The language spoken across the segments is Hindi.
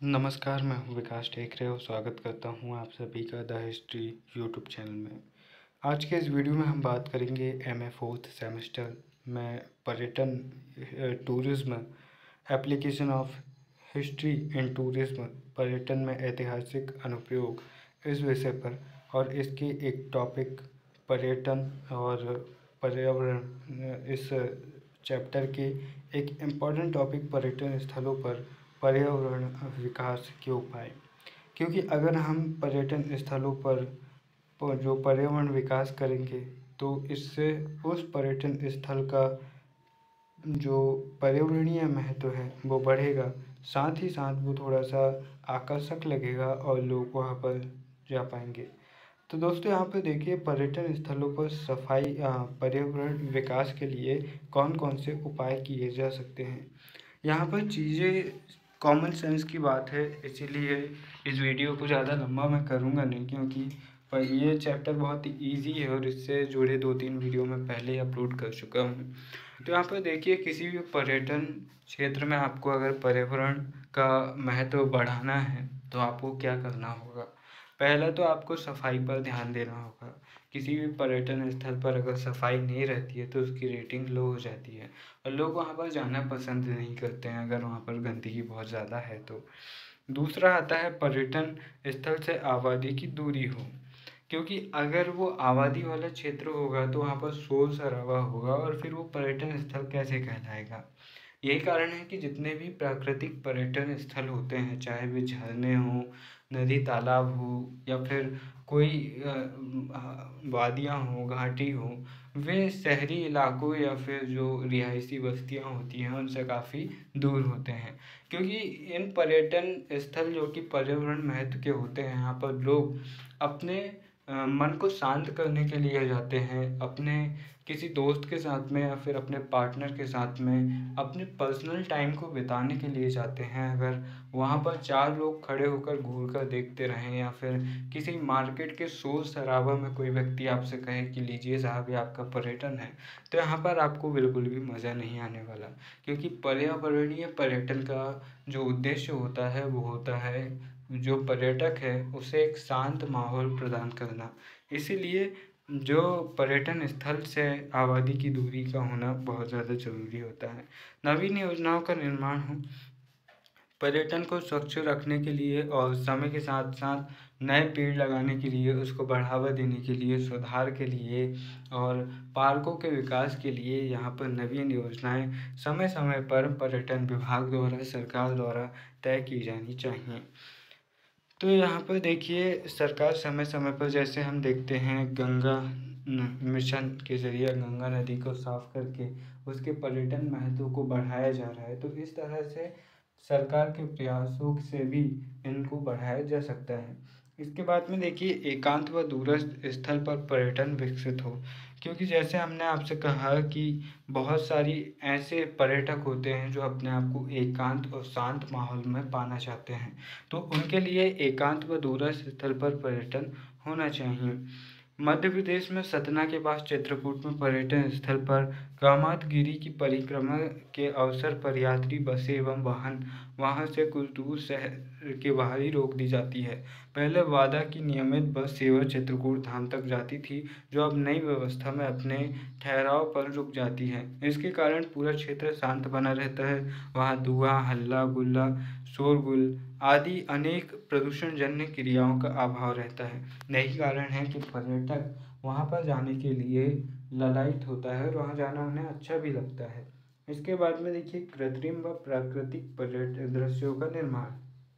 नमस्कार, मैं हूँ विकास टेकरे और स्वागत करता हूँ आप सभी का द हिस्ट्री यूट्यूब चैनल में। आज के इस वीडियो में हम बात करेंगे एमए फोर्थ सेमेस्टर में पर्यटन tourism application of history in tourism पर्यटन में ऐतिहासिक अनुप्रयोग इस विषय पर और इसके एक टॉपिक पर्यटन और पर्यावरण इस चैप्टर के एक इम्पॉर्टेंट टॉपिक पर्यटन स्थलों पर पर्यावरण विकास के उपाय। क्योंकि अगर हम पर्यटन स्थलों पर जो पर्यावरण विकास करेंगे तो इससे उस पर्यटन स्थल का जो पर्यावरणीय महत्व है वो बढ़ेगा, साथ ही साथ वो थोड़ा सा आकर्षक लगेगा और लोग वहाँ पर जा पाएंगे। तो दोस्तों यहाँ पे देखिए पर्यटन स्थलों पर सफाई पर्यावरण विकास के लिए कौन कौन से उपाय किए जा सकते हैं। यहाँ पर चीज़ें कॉमन सेंस की बात है, इसीलिए इस वीडियो को ज़्यादा लंबा मैं करूँगा नहीं, क्योंकि पर ये चैप्टर बहुत ही ईजी है और इससे जुड़े 2-3 वीडियो मैं पहले ही अपलोड कर चुका हूँ। तो यहाँ पर देखिए किसी भी पर्यटन क्षेत्र में आपको अगर पर्यावरण का महत्व बढ़ाना है तो आपको क्या करना होगा। पहला तो आपको सफाई पर ध्यान देना होगा। किसी भी पर्यटन स्थल पर अगर सफाई नहीं रहती है तो उसकी रेटिंग लो हो जाती है और लोग वहाँ पर जाना पसंद नहीं करते हैं अगर वहाँ पर गंदगी बहुत ज़्यादा है तो। दूसरा आता है पर्यटन स्थल से आबादी की दूरी हो, क्योंकि अगर वो आबादी वाला क्षेत्र होगा तो वहाँ पर शोर शराबा होगा और फिर वो पर्यटन स्थल कैसे कहलाएगा। यही कारण है कि जितने भी प्राकृतिक पर्यटन स्थल होते हैं, चाहे वे झरने हों, नदी तालाब हो या फिर कोई वादियाँ हों, घाटी हों, वे शहरी इलाकों या फिर जो रिहायशी बस्तियाँ होती हैं उनसे काफ़ी दूर होते हैं। क्योंकि इन पर्यटन स्थल जो कि पर्यावरण महत्व के होते हैं, यहाँ पर लोग अपने मन को शांत करने के लिए जाते हैं, अपने किसी दोस्त के साथ में या फिर अपने पार्टनर के साथ में अपने पर्सनल टाइम को बिताने के लिए जाते हैं। अगर वहाँ पर 4 लोग खड़े होकर घूर कर देखते रहें या फिर किसी मार्केट के शोर शराबा में कोई व्यक्ति आपसे कहे कि लीजिए साहब ये आपका पर्यटन है, तो यहाँ पर आपको बिल्कुल भी मज़ा नहीं आने वाला। क्योंकि पर्यावरणीय पर्यटन का जो उद्देश्य होता है वो होता है जो पर्यटक है उसे एक शांत माहौल प्रदान करना। इसीलिए जो पर्यटन स्थल से आबादी की दूरी का होना बहुत ज़्यादा ज़रूरी होता है। नवीन योजनाओं का निर्माण हो, पर्यटन को स्वच्छ रखने के लिए और समय के साथ साथ नए पेड़ लगाने के लिए, उसको बढ़ावा देने के लिए, सुधार के लिए और पार्कों के विकास के लिए यहाँ पर नवीन योजनाएं समय समय पर पर्यटन विभाग द्वारा, सरकार द्वारा तय की जानी चाहिए। तो यहाँ पर देखिए सरकार समय समय पर, जैसे हम देखते हैं गंगा मिशन के ज़रिए गंगा नदी को साफ करके उसके पर्यटन महत्व को बढ़ाया जा रहा है, तो इस तरह से सरकार के प्रयासों से भी इनको बढ़ाया जा सकता है। इसके बाद में देखिए एकांत व दूरस्थ स्थल पर पर्यटन विकसित हो, क्योंकि जैसे हमने आपसे कहा कि बहुत सारी ऐसे पर्यटक होते हैं जो अपने आप को एकांत और शांत माहौल में पाना चाहते हैं, तो उनके लिए एकांत व दूरस्थ स्थल पर पर्यटन होना चाहिए। मध्य प्रदेश में सतना के पास चित्रकूट में पर्यटन स्थल पर कामातगिरी की परिक्रमा के अवसर पर यात्री बसें एवं वाहन वहां से कुछ दूर शहर के बाहर ही रोक दी जाती है। पहले वादा की नियमित बस सेवा चित्रकूट धाम तक जाती थी, जो अब नई व्यवस्था में अपने ठहराव पर रुक जाती है। इसके कारण पूरा क्षेत्र शांत बना रहता है। वहाँ धुआं, हल्ला गुल्ला, शोरगुल आदि अनेक प्रदूषणजन्य क्रियाओं का अभाव रहता है। यही कारण है कि पर्यटक वहाँ पर जाने के लिए ललायित होता है और वहाँ जाना उन्हें अच्छा भी लगता है। इसके बाद में देखिए कृत्रिम व प्राकृतिक पर्यटन दृश्यों का निर्माण।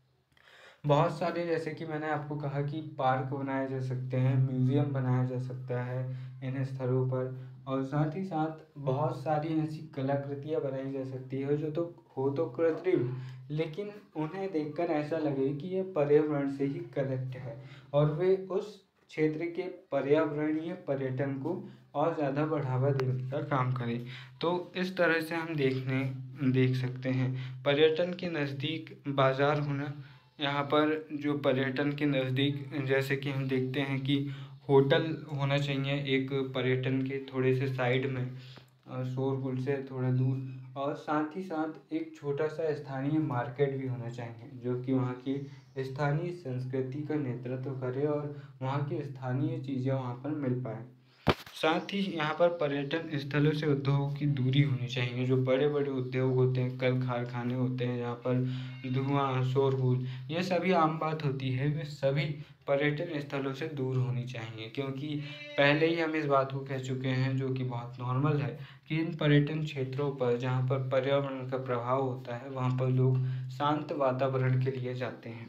बहुत सारे, जैसे कि मैंने आपको कहा कि पार्क बनाए जा सकते हैं, म्यूजियम बनाया जा सकता है इन स्थलों पर, और साथ ही साथ बहुत सारी ऐसी कलाकृतियाँ बनाई जा सकती है जो तो हो तो कृत्रिम, लेकिन उन्हें देखकर ऐसा लगे कि ये पर्यावरण से ही कनेक्ट है और वे उस क्षेत्र के पर्यावरणीय पर्यटन को और ज़्यादा बढ़ावा देने का काम करें। तो इस तरह से हम देख सकते हैं पर्यटन के नज़दीक बाज़ार होना। यहाँ पर जो पर्यटन के नज़दीक, जैसे कि हम देखते हैं कि होटल होना चाहिए एक पर्यटन के थोड़े से साइड में, शोरगुल से थोड़ा दूर, और साथ ही साथ एक छोटा सा स्थानीय मार्केट भी होना चाहिए जो कि वहाँ की स्थानीय संस्कृति का नेतृत्व करे और वहाँ की स्थानीय चीज़ें वहाँ पर मिल पाए। साथ ही यहाँ पर पर्यटन स्थलों से उद्योगों की दूरी होनी चाहिए। जो बड़े बड़े उद्योग होते हैं, कल कारखाने होते हैं जहाँ पर धुआं, शोरगुल, ये सभी आम बात होती है, वे सभी पर्यटन स्थलों से दूर होनी चाहिए। क्योंकि पहले ही हम इस बात को कह चुके हैं, जो कि बहुत नॉर्मल है, कि इन पर्यटन क्षेत्रों पर जहाँ पर पर्यावरण का प्रभाव होता है वहाँ पर लोग शांत वातावरण के लिए जाते हैं।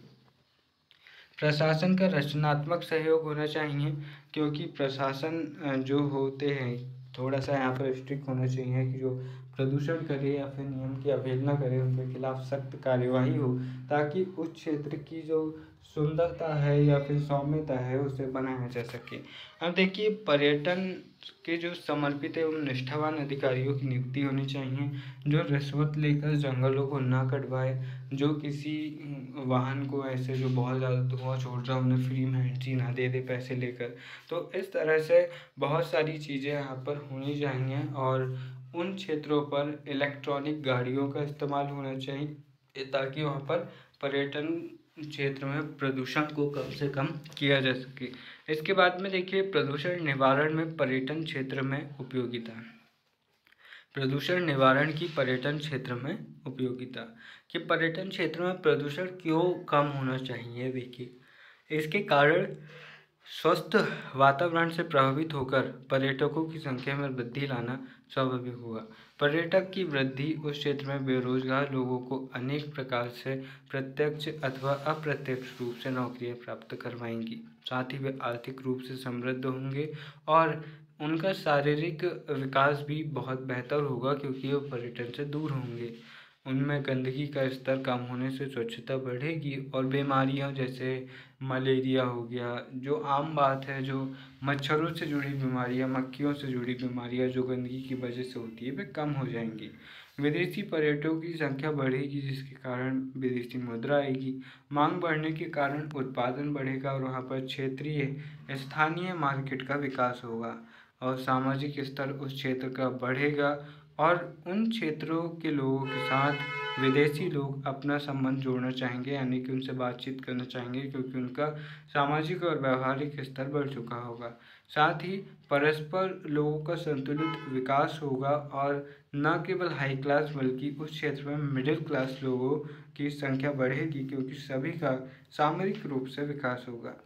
प्रशासन का रचनात्मक सहयोग होना चाहिए, क्योंकि प्रशासन जो होते हैं थोड़ा सा यहाँ पर स्ट्रिक्ट होना चाहिए कि जो प्रदूषण करे या फिर नियम की अवहेलना करे उनके खिलाफ सख्त कार्यवाही हो, ताकि उस क्षेत्र की जो सुंदरता है या फिर सौम्यता है उसे बनाया जा सके। अब देखिए, पर्यटन के जो समर्पित एवं निष्ठावान अधिकारियों की नियुक्ति होनी चाहिए, जो रिश्वत लेकर जंगलों को ना कटवाए, जो किसी वाहन को ऐसे जो बहुत ज़्यादा धुआं छोड़ रहा है उन्हें फ्री में एंट्री ना दे दे पैसे लेकर। तो इस तरह से बहुत सारी चीज़ें यहाँ पर होनी चाहिए, और उन क्षेत्रों पर इलेक्ट्रॉनिक गाड़ियों का इस्तेमाल होना चाहिए ताकि वहाँ पर पर्यटन क्षेत्र में प्रदूषण को कम से कम किया जा सके। इसके बाद में देखिए, प्रदूषण निवारण में पर्यटन क्षेत्र में उपयोगिता। प्रदूषण निवारण की पर्यटन क्षेत्र में उपयोगिता, कि पर्यटन क्षेत्र में प्रदूषण क्यों कम होना चाहिए। देखिए, इसके कारण स्वस्थ वातावरण से प्रभावित होकर पर्यटकों की संख्या में वृद्धि लाना स्वाभाविक होगा। पर्यटक की वृद्धि उस क्षेत्र में बेरोजगार लोगों को अनेक प्रकार से प्रत्यक्ष अथवा अप्रत्यक्ष रूप से नौकरियां प्राप्त करवाएंगी। साथ ही वे आर्थिक रूप से समृद्ध होंगे और उनका शारीरिक विकास भी बहुत बेहतर होगा, क्योंकि वो पर्यटन से दूर होंगे। उनमें गंदगी का स्तर कम होने से स्वच्छता बढ़ेगी और बीमारियां जैसे मलेरिया हो गया, जो आम बात है, जो मच्छरों से जुड़ी बीमारियां, मक्खियों से जुड़ी बीमारियां जो गंदगी की वजह से होती है, वे कम हो जाएंगी। विदेशी पर्यटकों की संख्या बढ़ेगी, जिसके कारण विदेशी मुद्रा आएगी। मांग बढ़ने के कारण उत्पादन बढ़ेगा और वहाँ पर क्षेत्रीय स्थानीय मार्केट का विकास होगा और सामाजिक स्तर उस क्षेत्र का बढ़ेगा, और उन क्षेत्रों के लोगों के साथ विदेशी लोग अपना संबंध जोड़ना चाहेंगे, यानी कि उनसे बातचीत करना चाहेंगे, क्योंकि उनका सामाजिक और व्यवहारिक स्तर बढ़ चुका होगा। साथ ही परस्पर लोगों का संतुलित विकास होगा, और न केवल हाई क्लास बल्कि उस क्षेत्र में मिडिल क्लास लोगों की संख्या बढ़ेगी, क्योंकि सभी का सामरिक रूप से विकास होगा।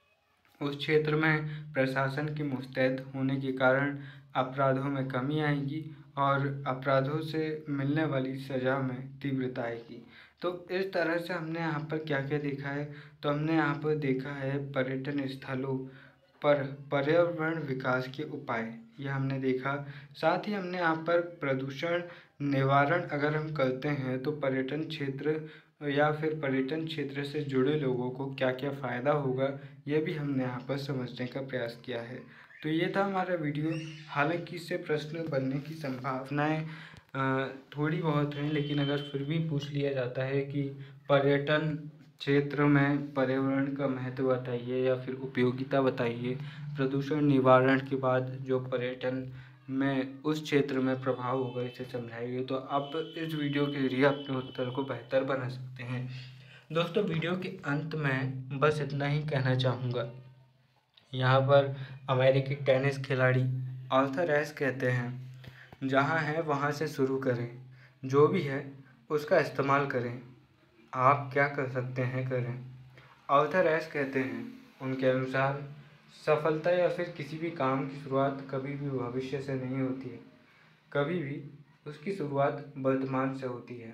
उस क्षेत्र में प्रशासन के मुस्तैद होने के कारण अपराधों में कमी आएगी और अपराधों से मिलने वाली सज़ा में तीव्रता आएगी। तो इस तरह से हमने यहाँ पर क्या क्या देखा है, तो हमने यहाँ पर देखा है पर्यटन स्थलों पर पर्यावरण विकास के उपाय, यह हमने देखा। साथ ही हमने यहाँ पर प्रदूषण निवारण अगर हम करते हैं तो पर्यटन क्षेत्र या फिर पर्यटन क्षेत्र से जुड़े लोगों को क्या क्या फ़ायदा होगा, ये भी हमने यहाँ पर समझने का प्रयास किया है। तो ये था हमारा वीडियो। हालांकि इससे प्रश्न बनने की संभावनाएं थोड़ी बहुत हैं, लेकिन अगर फिर भी पूछ लिया जाता है कि पर्यटन क्षेत्र में पर्यावरण का महत्व बताइए या फिर उपयोगिता बताइए, प्रदूषण निवारण के बाद जो पर्यटन में उस क्षेत्र में प्रभाव होगा, इसे समझाइए, तो आप इस वीडियो के जरिए अपने उत्तर को बेहतर बना सकते हैं। दोस्तों, वीडियो के अंत में बस इतना ही कहना चाहूँगा। यहाँ पर अमेरिकी टेनिस खिलाड़ी आर्थर एश कहते हैं, जहाँ है वहाँ से शुरू करें, जो भी है उसका इस्तेमाल करें, आप क्या कर सकते हैं करें। आर्थर एश कहते हैं, उनके अनुसार सफलता या फिर किसी भी काम की शुरुआत कभी भी भविष्य से नहीं होती है, कभी भी उसकी शुरुआत वर्तमान से होती है।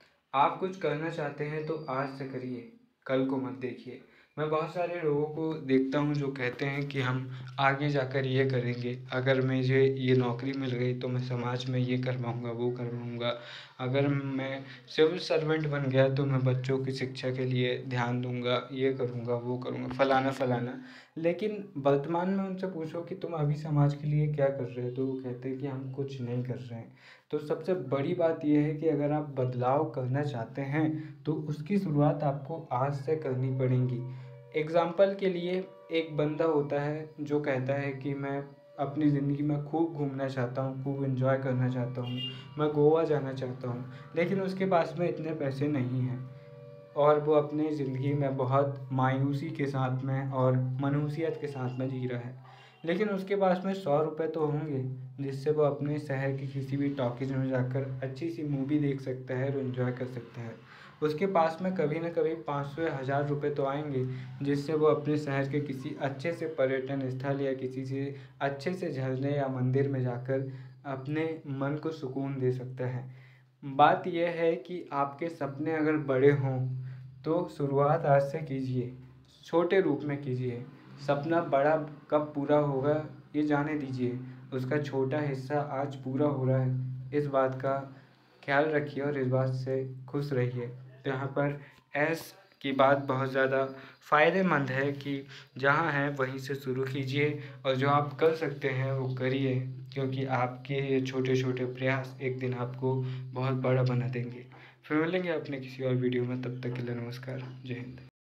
आप कुछ करना चाहते हैं तो आज से करिए, कल को मत देखिए। मैं बहुत सारे लोगों को देखता हूँ जो कहते हैं कि हम आगे जाकर ये करेंगे, अगर मुझे ये नौकरी मिल गई तो मैं समाज में ये करवाऊँगा, वो करवाऊँगा, अगर मैं सिविल सर्वेंट बन गया तो मैं बच्चों की शिक्षा के लिए ध्यान दूँगा, ये करूँगा, वो करूँगा, फलाना फलाना। लेकिन वर्तमान में उनसे पूछो कि तुम अभी समाज के लिए क्या कर रहे हो, तो वो कहते हैं कि हम कुछ नहीं कर रहे हैं। तो सबसे बड़ी बात यह है कि अगर आप बदलाव करना चाहते हैं तो उसकी शुरुआत आपको आज से करनी पड़ेगी। एग्ज़ाम्पल के लिए एक बंदा होता है जो कहता है कि मैं अपनी ज़िंदगी में खूब घूमना चाहता हूँ, खूब एंजॉय करना चाहता हूँ, मैं गोवा जाना चाहता हूँ, लेकिन उसके पास में इतने पैसे नहीं हैं और वो अपनी ज़िंदगी में बहुत मायूसी के साथ में और मनहूसियत के साथ में जी रहा है। लेकिन उसके पास में 100 रुपये तो होंगे जिससे वो अपने शहर की किसी भी टॉकीज में जाकर अच्छी सी मूवी देख सकता है और एंजॉय कर सकता है। उसके पास में कभी ना कभी 500 या 1000 रुपये तो आएंगे जिससे वो अपने शहर के किसी अच्छे से पर्यटन स्थल या किसी से अच्छे से झरने या मंदिर में जाकर अपने मन को सुकून दे सकता है। बात यह है कि आपके सपने अगर बड़े हों तो शुरुआत आज से कीजिए, छोटे रूप में कीजिए। सपना बड़ा कब पूरा होगा ये जाने दीजिए, उसका छोटा हिस्सा आज पूरा हो रहा है, इस बात का ख्याल रखिए और इस बात से खुश रहिए। यहाँ पर ऐस की बात बहुत ज़्यादा फ़ायदेमंद है कि जहाँ है वहीं से शुरू कीजिए और जो आप कर सकते हैं वो करिए, क्योंकि आपके ये छोटे छोटे प्रयास एक दिन आपको बहुत बड़ा बना देंगे। फिर मिलेंगे अपने किसी और वीडियो में, तब तक के लिए नमस्कार, जय हिंद।